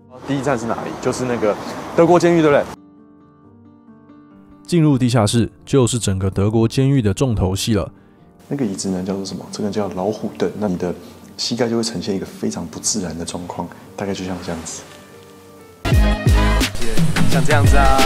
第一站是哪里？就是那个德国监狱，对不对？ 进入地下室就是整个德国监狱的重头戏了。 那个椅子呢叫做什么？这个叫老虎凳。那你的膝盖就会呈现一个非常不自然的状况，大概就像这样子。像这样子啊。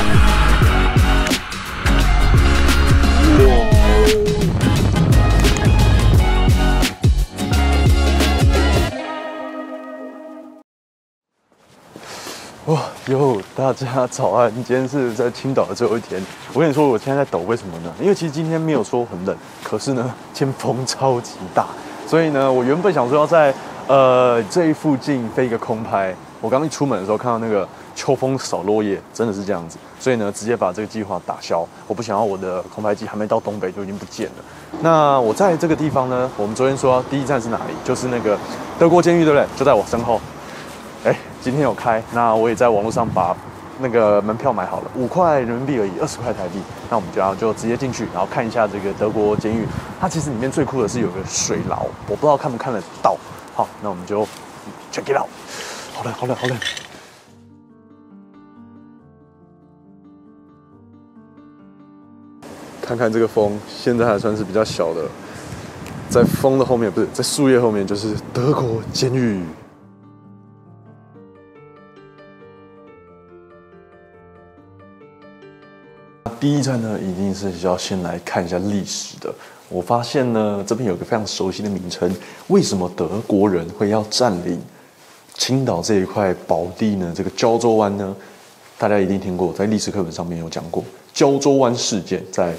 哇哟，大家早安！今天是在青岛的最后一天。我跟你说，我现在在抖，为什么呢？因为其实今天没有说很冷，可是呢，今天风超级大，所以呢，我原本想说要在这一附近飞一个空拍。我刚一出门的时候看到那个秋风扫落叶，真的是这样子，所以呢，直接把这个计划打消。我不想要我的空拍机还没到东北就已经不见了。那我在这个地方呢，我们昨天说第一站是哪里？就是那个德国监狱，对不对？就在我身后。今天有开，那我也在网络上把那个门票买好了，5块人民币而已，20块台币。那我们就直接进去，然后看一下这个德国监狱。它其实里面最酷的是有个水牢，我不知道看不看得到。好，那我们就 check it out。好冷，好冷，好冷。看看这个风，现在还算是比较小的，在风的后面，不是在树叶后面，就是德国监狱。第一站呢，一定是要先来看一下历史的。我发现呢，这边有个非常熟悉的名称，为什么德国人会要占领青岛这一块宝地呢？这个胶州湾呢，大家一定听过，在历史课本上面有讲过胶州湾事件，在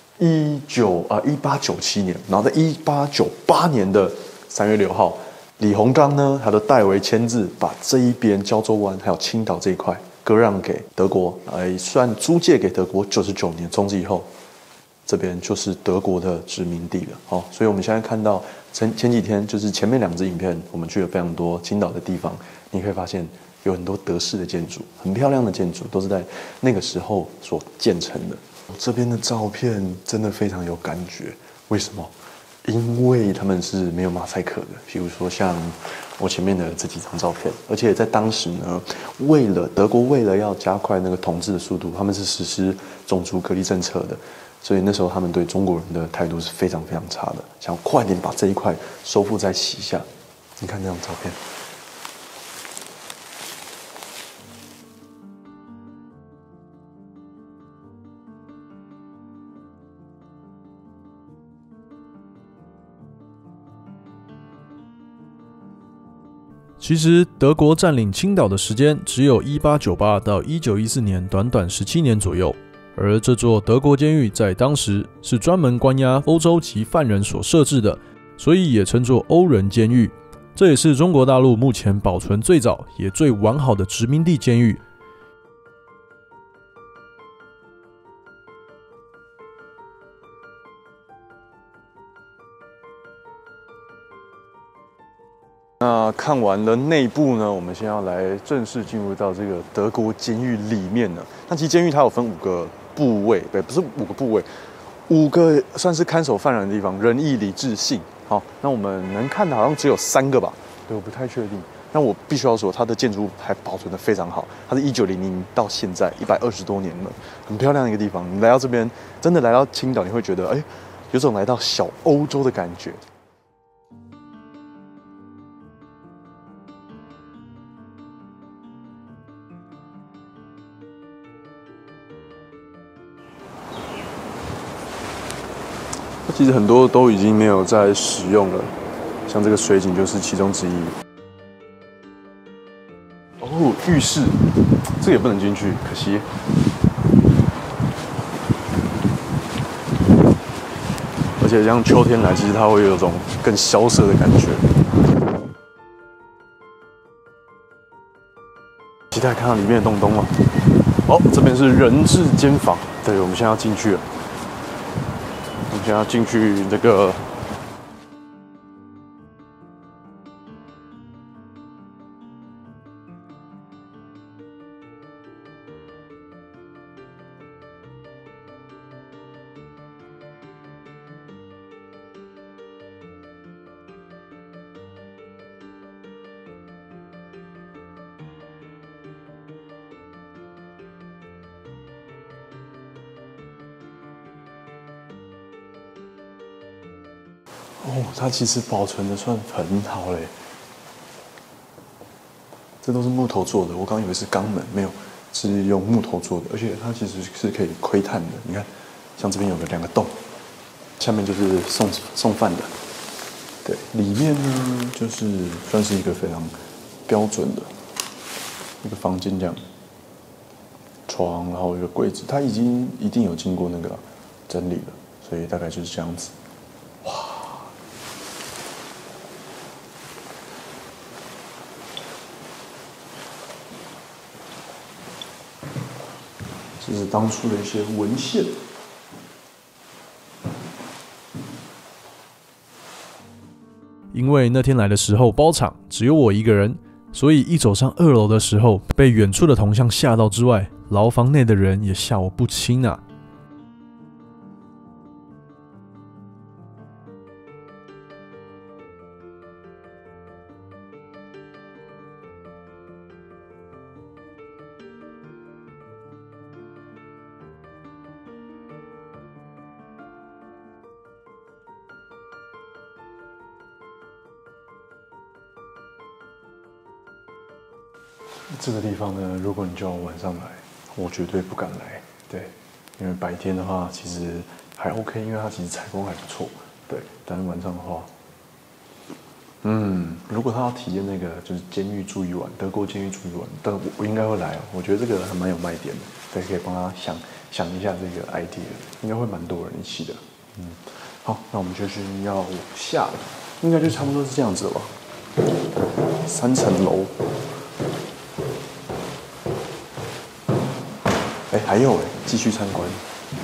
1897年，然后在1898年的3月6号，李鸿章呢，他就代为签字，把这一边胶州湾还有青岛这一块割让给德国，算租借给德国99年，从此以后，这边就是德国的殖民地了。哦，所以我们现在看到前几天就是前面2支影片，我们去了非常多青岛的地方，你可以发现有很多德式的建筑，很漂亮的建筑，都是在那个时候所建成的。这边的照片真的非常有感觉，为什么？因为他们是没有马赛克的，比如说像我前面的这几张照片，而且在当时呢，德国为了要加快那个统治的速度，他们是实施种族隔离政策的，所以那时候他们对中国人的态度是非常非常差的，想快点把这一块收复在旗下。你看这张照片。 其实德国占领青岛的时间只有1898到1914年，短短17年左右。而这座德国监狱在当时是专门关押欧洲籍犯人所设置的，所以也称作欧人监狱。这也是中国大陆目前保存最早也最完好的殖民地监狱。 那看完了内部呢，我们先要来正式进入到这个德国监狱里面呢。那其实监狱它有分5个部位，对，不是5个部位，5个算是看守犯人的地方，仁义礼智信。好，那我们能看的好像只有3个吧？对，我不太确定。那我必须要说，它的建筑还保存得非常好。它是1900到现在120多年了，很漂亮的一个地方。你来到这边，真的来到青岛，你会觉得，有种来到小欧洲的感觉。其实很多都已经没有在使用了，像这个水井就是其中之一。哦，浴室，这个也不能进去，可惜。而且像秋天来，其实它会有种更萧瑟的感觉。期待看到里面的东东了。哦，这边是人质监房，对，我们现在要进去了。我们现在要进去这个。 哦，它其实保存的算很好嘞。这都是木头做的，我刚以为是钢门，没有，是用木头做的，而且它其实是可以窥探的。你看，像这边有2个洞，下面就是送饭的。对，里面呢就是算是一个非常标准的一个房间这样，床，然后一个柜子，它一定有经过那个整理了，所以大概就是这样子。哇！这是当初的一些文献。 因为那天来的时候包场只有我一个人，所以一走上2楼的时候，被远处的铜像吓到之外，牢房内的人也吓我不轻啊。 这个地方呢，如果你叫我晚上来，我绝对不敢来。对，因为白天的话其实还 OK， 因为它其实采光还不错。对，但是晚上的话，如果他要体验那个就是监狱住一晚，德国监狱住一晚，但我应该会来哦。我觉得这个还蛮有卖点的，对，可以帮他想一下这个 idea， 应该会蛮多人一起的。好，那我们就是要往下了，应该就差不多是这样子了吧。3层楼。还有继续参观。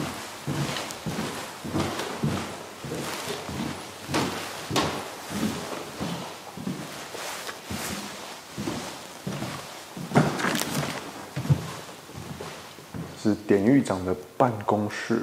是典狱长的办公室，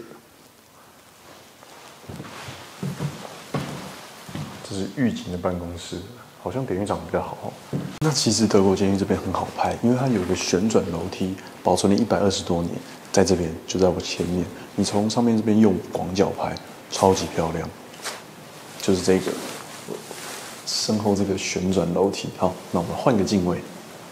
这是狱警的办公室，好像典狱长比较好。那其实德国监狱这边很好拍，因为它有一个旋转楼梯，保存了120多年，在这边就在我前面。你从上面这边用广角拍，超级漂亮。就是这个身后这个旋转楼梯。好，那我们换个镜位。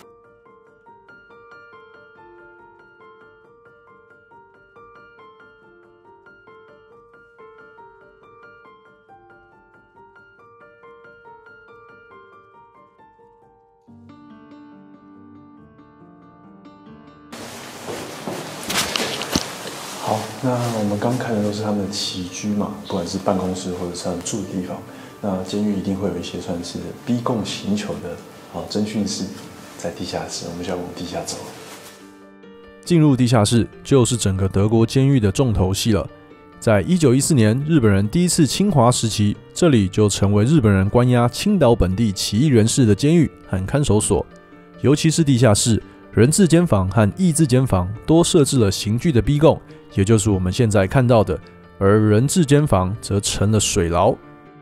好，那我们刚看的都是他们的起居嘛，不管是办公室或者是他们住的地方。那监狱一定会有一些算是逼供刑求的侦讯室，在地下室，我们就要往地下走。 进入地下室就是整个德国监狱的重头戏了。在1914年，日本人第一次侵华时期，这里就成为日本人关押青岛本地起义人士的监狱和看守所。尤其是地下室，人质监房和义字监房多设置了刑具的逼供，也就是我们现在看到的，而人质监房则成了水牢。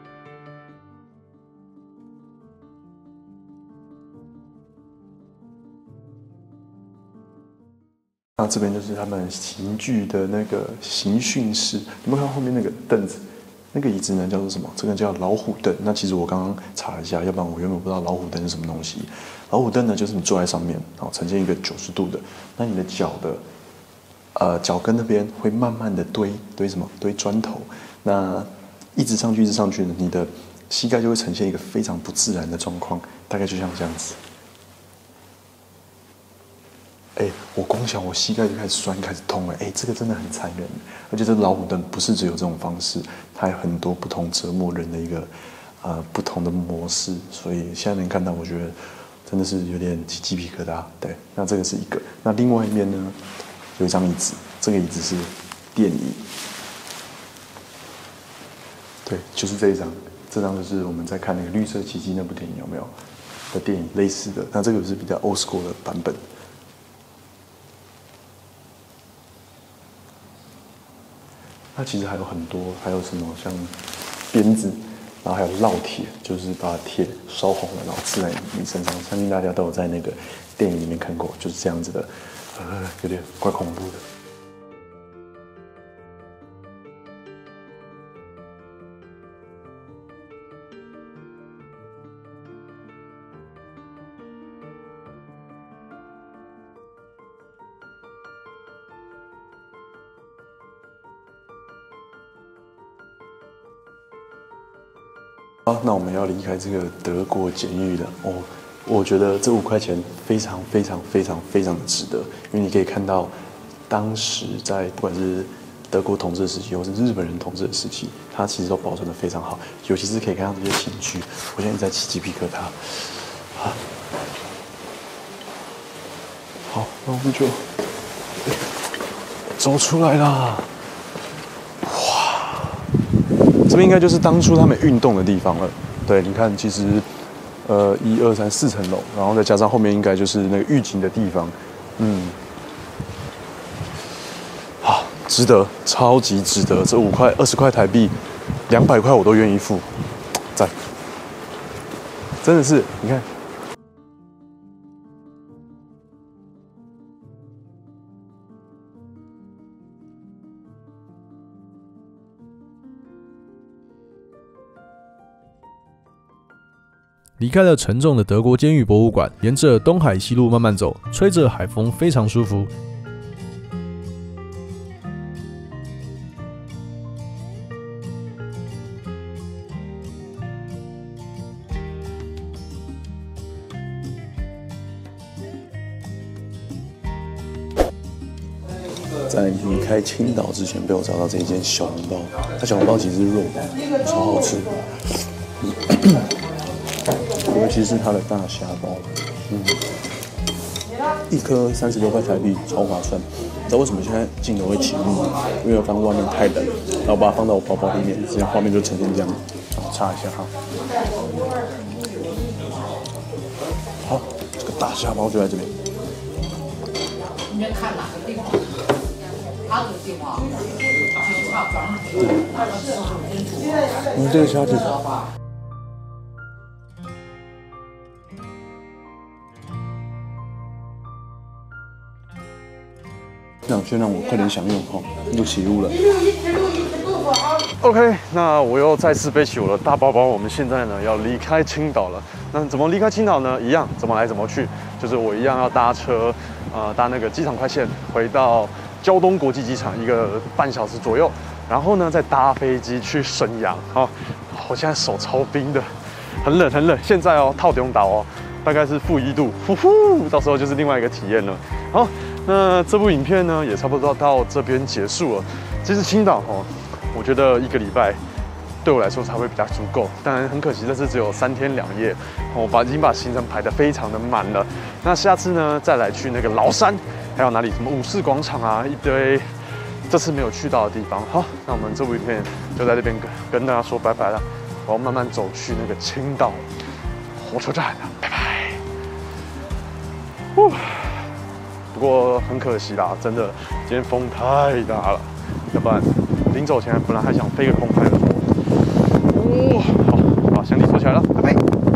那这边就是他们刑具的那个刑讯室，你们看后面那个凳子，那个椅子呢叫做什么？这个叫老虎凳。那其实我刚刚查了一下，要不然我原本不知道老虎凳是什么东西。老虎凳呢，就是你坐在上面，呈现一个90度的，那你的脚的脚跟那边会慢慢的堆什么？堆砖头。那一直上去呢，你的膝盖就会呈现一个非常不自然的状况，大概就像这样子。我光想我膝盖就开始酸，开始痛了。这个真的很残忍，而且这个老虎凳不是只有这种方式，它有很多不同折磨人的一个不同的模式，所以现在能看到，我觉得真的是有点起鸡皮疙瘩。对，那这个是一个，那另外一面呢有一张椅子，这个椅子是电椅，对，就是这张就是我们在看那个《绿色奇迹》那部电影有没有的电影类似的，那这个是比较 old school 的版本。它其实还有很多，还有什么像鞭子，然后还有烙铁，就是把铁烧红了，然后刺在你身上。相信大家都有在那个电影里面看过，就是这样子的，有点怪恐怖的。 好，那我们要离开这个德国监狱了哦。我觉得这5块钱非常的值得，因为你可以看到当时在不管是德国统治的时期，或是日本人统治的时期，它其实都保存得非常好，尤其是可以看到这些刑具，我现在一直在起鸡皮疙瘩。好，那我们就走出来啦。哇，这边应该就是当初他们运动的地方了。对，你看，其实1、2、3、4层楼，然后再加上后面应该就是那个狱警的地方。好，值得，超级值得。这5块、20块台币，200块我都愿意付，赞！真的是，你看。 离开了沉重的德国监狱博物馆，沿着东海西路慢慢走，吹着海风，非常舒服。 在离开青岛之前，被我找到这一间小笼包。它小笼包其实是肉包，超好吃。尤其是它的大虾包，一颗36块台币，超划算。你知道为什么现在镜头会起雾吗？因为我刚刚外面太冷，然后把它放到我包包里面，这样画面就呈现这样。擦一下哈。好，这个大虾包就在这边。 你们看哪个地方？哪个地方？ 这个虾子。那先让我快点享用哦，又起雾了。OK， 那我又再次背起我的大包包，我们现在呢要离开青岛了。那怎么离开青岛呢？一样，怎么来怎么去，就是我一样要搭车，搭那个机场快线回到胶东国际机场1个半小时左右，然后呢再搭飞机去沈阳。好，我现在手超冰的，很冷很冷。现在哦，套中岛哦，大概是-1度，呼呼，到时候就是另外一个体验了。好。那这部影片呢，也差不多到这边结束了。其实青岛哦，我觉得1个礼拜对我来说才会比较足够。当然很可惜，这次只有3天2夜，我已经把行程排得非常的满了。那下次呢，再来去那个崂山，还有哪里什么武士广场啊，一堆这次没有去到的地方。好，那我们这部影片就在这边跟大家说拜拜了。我要慢慢走去那个青岛火车站了，拜拜。不过很可惜啦，真的，今天风太大了，要不然临走前本来还想飞个空拍的。好，把行李收起来了，拜拜。